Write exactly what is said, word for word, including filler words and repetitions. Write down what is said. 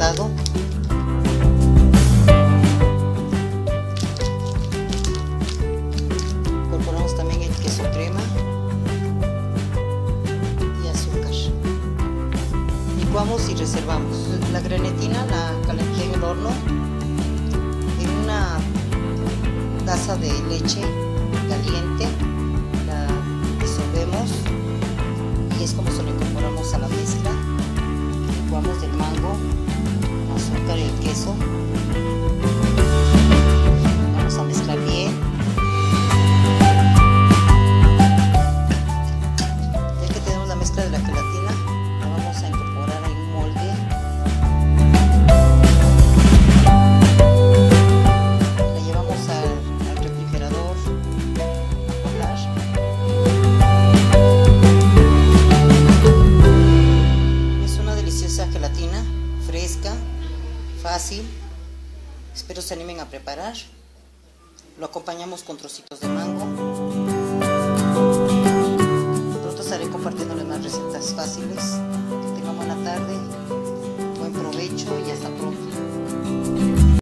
lado. Incorporamos también el queso crema y azúcar. Licuamos y reservamos. La grenetina la calenté en el horno en una taza de leche caliente. La disolvemos y es como se lo incorporamos a la mezcla. Licuamos del mango, azúcar y el queso. Vamos a mezclar bien. Ya que tenemos la mezcla de la gelatina, la vamos a incorporar en un molde. La llevamos al, al refrigerador a colar. Es una deliciosa gelatina, fresca, fácil. Espero se animen a preparar. Lo acompañamos con trocitos de mango. Pronto estaré compartiéndoles más recetas fáciles. Que tengan buena tarde, buen provecho y hasta pronto.